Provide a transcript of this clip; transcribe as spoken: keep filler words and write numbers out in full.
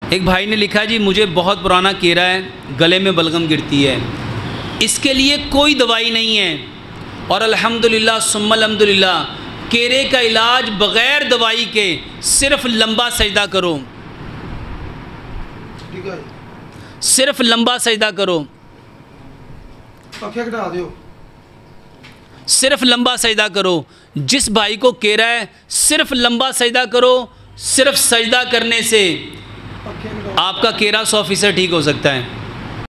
एक भाई ने लिखा जी मुझे बहुत पुराना केरा है, गले में बलगम गिरती है, इसके लिए कोई दवाई नहीं है और अल्हम्दुलिल्लाह सुम्मा अल्हम्दुलिल्लाह केरे का इलाज बग़ैर दवाई के सिर्फ लंबा सजदा करो, ठीक है, सिर्फ लंबा सजदा करो, पक्के घटा दो, सिर्फ लंबा सजदा करो। जिस भाई को केरा है सिर्फ लंबा सजदा करो, सिर्फ सजदा करने से आपका केरा सौ फीसद ठीक हो सकता है।